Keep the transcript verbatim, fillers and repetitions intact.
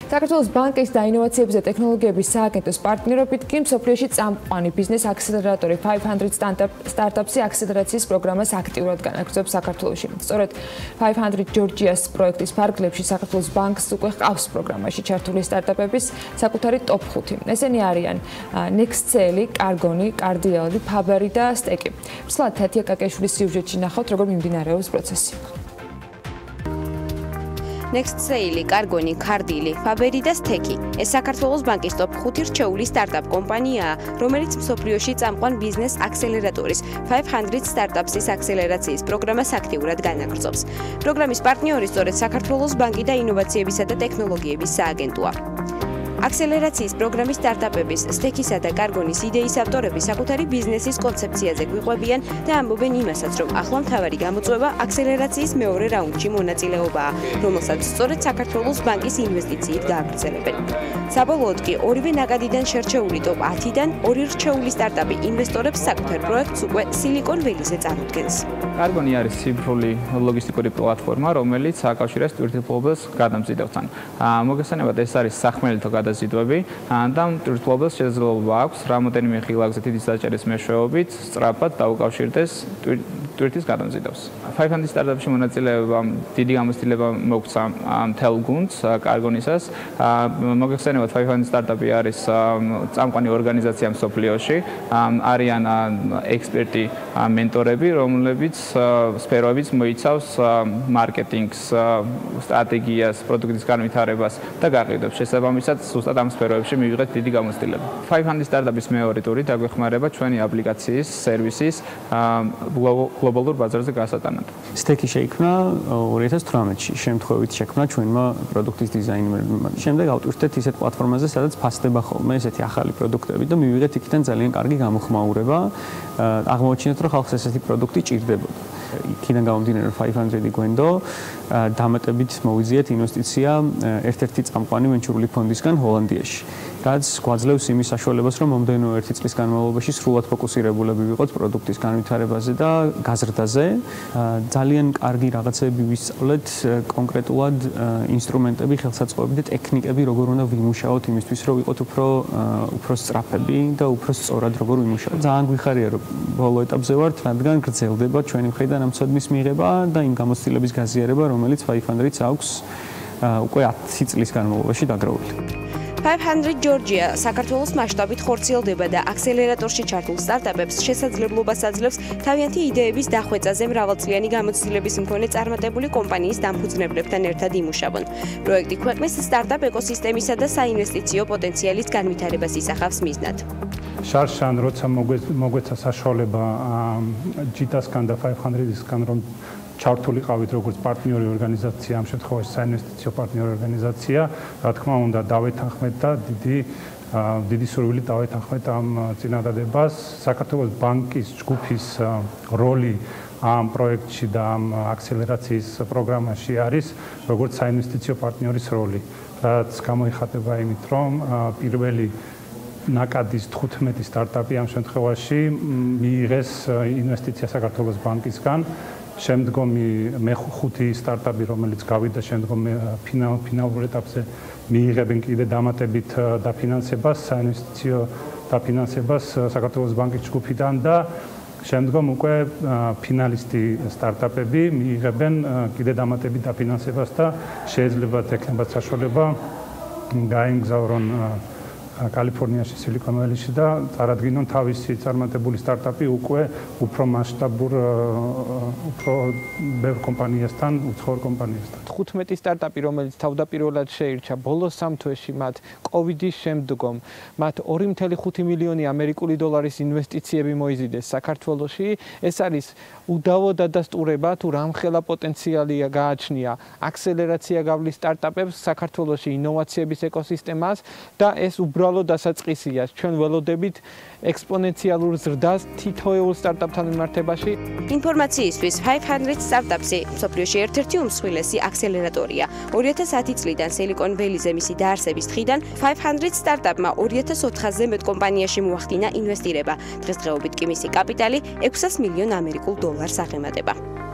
საქართველოს ბანკის და ინოვაციების და ტექნოლოგიების სააგენტოს პარტნიორობით კი მსოფლიოში წამყვანი ბიზნეს აქსელერატორი five hundred სტარტაპსი აქსელერაციის პროგრამას აქტიურად განაგრძობს საქართველოში. სწორედ five hundred Georgia's პროექტის ფარგლებში საქართველოს ბანკს უკვე ჰყავს პროგრამაში ჩართული სტარტაპების საკუთარი ტოპ ხუთი. ესენი არიან Nextcell, Cargoni, Cardial, Faberi და Steki. Მსლად თათია კაკეშვილის სიუჟეტში ნახავთ, როგორ მიმდინარეობს პროცესი. Nextcell, Cargoni, Cardial, Faberi და Steki. ეს საქართველოს ბანკის ტოპ ხუთი რჩეული სტარტაპ კომპანიაა, რომელიც მსოფლიოში წამყვან ბიზნეს აქსელერატორის five hundred სტარტაპსის აქსელერაციის პროგრამას აქტიურად განაგრძობს. პროგრამის პარტნიორი სწორედ საქართველოს ბანკი და ინოვაციებისა და ტექნოლოგიების სააგენტოა. აქსელერაციის პროგრამის სტარტაპების Stekis-ა და Cargonis იდეის ავტორები საკუთარი ბიზნესის კონცეფციაზე გვიყვებიან და ამბობენ იმასაც, რომ ახლა მთავარი გამოწვევა აქსელერაციის მეორე რაუნდში მონაწილეობაა, რომელსაც სწორედ საქართველოს ბანკის ინვესტიციით გააგრძელებენ. საბოლოოდ კი ორივე ნაკადიდან შერჩეული ტოპ ათიდან ორი რჩეული სტარტაპი ინვესტორებს საკუთარ პროექტს უკვე სილიკონ ველიზე წარმოადგენს. Cargoni არის ციფრული ლოგისტიკური პლატფორმა, რომელიც აკავშირებს ტვირთმფლობელს გადამზიდავთან. მოგესალმებით, ეს არის სახმელეთო გადაზიდვები და ტვირთმფლობელს შესაძლებლობა აქვს რამოდენიმე ხილაკზე დიდი საჭირის მეშვეობით სწრაფად დაუკავშირდეს ტვირთის გადამზიდავს. five hundred სტარტაპში მონაწილეობამ დიდი გამოცდილება მოგცა მთელ გუნდს Cargonis-ას. მოგეხსენებათ, five hundred სტარტაპი არის წამყვანი ორგანიზაცია მსოფლიოში. არიან ექსპერტი, მენტორები, რომლებიც სფეროებიც მოიცავს მარკეტინგს, სტრატეგიას, პროდუქტის განვითარებას და გაყიდვებს. შესაბამისად, ზუსტად ამ სფეროებში მივიღეთ დიდი გამოცდილება. five hundred სტარტაპის მეორე ტური დაგვეხმარება ჩვენი აპლიკაციის, სერვისის გლობალურ ბაზარზე გასატანად. Steki შეიქმნა two thousand eighteen-ში, შემთხვევით შექმნა ჩვენმა პროდუქტის დიზაინერებმა. შემდეგ ავტვირთეთ ისეთ პლატფორმაზე, სადაც ფასდება ხოლმე ესეთი ახალი პროდუქტები და მივიღეთ იქიდან ძალიან კარგი გამოხმაურება. აღმოჩინეთ, რომ ხალხს ესეთი პროდუქტი ჭირდებოდა. იქიდან გამომდინარე five hundred გვენდო დამატებით მოვიზიეთ ინვესტიცია ერთ-ერთი წამყვანი ვენჩურული ფონდისგან ჰოლანდიაში. რაც გვაძლევს იმის საშუალებას, რომ მომდევნო ერთი წლის განმავლობაში სრულად ფოკუსირებულები ვიყოთ პროდუქტის განვითარებაზე და გაზრდაზე. ძალიან კარგი რაღაცები ვისწავლეთ, კონკრეტულად ინსტრუმენტები, ხელსაწყოები და ტექნიკები, როგორ უნდა ვიმუშაოთ იმისთვის, რომ ვიყოთ უფრო უფრო სწრაფები და უფრო სწორად როგორ ვიმუშაოთ. ძალიან გვიხარია, რომ ბოლო ეტაპზე ვართ, რადგან გრძელდება ჩვენი მხრიდან ამ ცოდნის მიღება და იმ გამოცდილების გაზიარება, რომელიც five hundred-ს აქვს უკვე ათი წლის განმავლობაში დაგროვილი. five hundred Georgia საქართველოს მასშტაბით ხორციელდება და აქსელერატორში ჩართულ სტარტაპებს შესაძლებლობას აძლევს თავიანთი იდეების დახვეწაზე მრავალწლიანი გამოცდილების მქონე წარმატებული კომპანიის დამფუძნებლებთან ერთად იმუშავონ. პროექტი ქვეყნის სტარტაპ ეკოსისტემისა და საინვესტიციო პოტენციალის განვითარებას ისახავს მიზნად. შარშან როცა მოგვეცა საშუალება ჯიტასგან და five hundred-ისგან რომ ჩართულიყავით როგორც პარტნიორი ორგანიზაცია, ამ შემთხვევაში საინვესტიციო პარტნიორი ორგანიზაცია, რა თქმა უნდა დავეთანხმეთ და დიდი დიდი სურვილით დავეთანხმეთ ამ წინადადებას. საქართველოს ბანკის ჯგუფის როლი ამ პროექტში და ამ აქსელერაციის პროგრამაში არის როგორც საინვესტიციო პარტნიორის როლი, რაც გამოიხატება იმით, რომ პირველი ნაკადის თხუთმეტი სტარტაპი ამ შემთხვევაში მიიღეს ინვესტიცია საქართველოს ბანკისგან. შემდგომი მეხუთი სტარტაპი, რომელიც გავიდა შემდგომ ფინალურ ეტაპზე, მიიღებენ კიდე დამატებით დაფინანსებას, საინვესტიციო დაფინანსებას საქართველოს ბანკის ჯგუფიდან და შემდგომ უკვე ფინალისტი სტარტაპები მიიღებენ კიდე დამატებით დაფინანსებას და შეიძლება ექნებათ საშუალება გაემგზავრონ კალიფორნიაში, სილიკონ ველიში და წარადგინონ თავისი წარმატებული სტარტაპი უკვე უფრო მასშტაბურ, უფრო ბევრ კომპანიასთან, უცხოურ კომპანიასთან. თხუთმეტი სტარტაპი, რომელიც თავდაპირველად შეირჩა ბოლო სამ თვეში მათ კოვიდის შემდგომ, მათ ორი წუთი ხუთი მილიონი ამერიკული დოლარის ინვესტიციები მოიზიდეს საქართველოში. ეს არის უდავო დადასტურება, თუ რამხელა პოტენციალია გააჩნია აქსელერაცია გავლის სტარტაპებს საქართველოში ინოვაციების ეკოსისტემას და ეს უბრალოდ დასაწყისია. ჩვენ ველოდებით ექსპონენციალურ ზრდას თითოეულ სტარტაპთან მიმართებაში. ინფორმაციისთვის five hundred სტარტაპსი მსოფლიოში ერთ-ერთი უმსხვილესი აქსელერატორია. two thousand ten წლიდან სილიკონ ველიზე მისი დაარსების დღიდან five hundred სტარტაპმა two thousand four hundred-ზე მეტ კომპანიაში მოახდინა ინვესტირება. დღესდღეობით კი მისი კაპიტალი ექვსას მილიონ ამერიკულ დოლარს აღემატება.